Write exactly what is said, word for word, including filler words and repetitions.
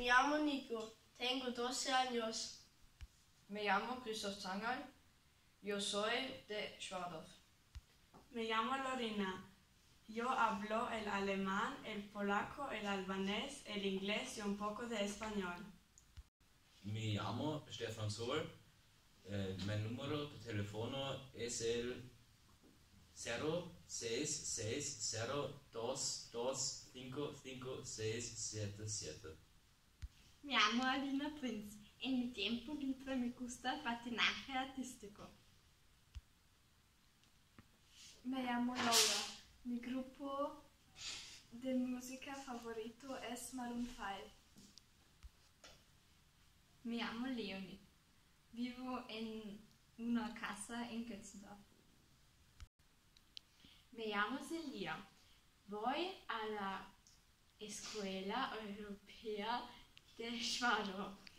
Mi llamo Nico, tengo doce años. Me llamo Christoph Zangal, yo soy de Schwadorf. Me llamo Lorena, yo hablo el alemán, el polaco, el albanés, el inglés y un poco de español. Me llamo Stefan Sol, eh, mi número de teléfono es el cero seis seis cero dos dos cinco cinco seis siete siete. Mi llamo Alina Prinz. En mi tiempo libre me gusta patinaje artístico. Me llamo Laura. Mi grupo de música favorito es Maroon five. Me llamo Leonie. Vivo en una casa en Götzendorf. Me llamo Celia. Voy a la Escuela Europea de Schwadorf.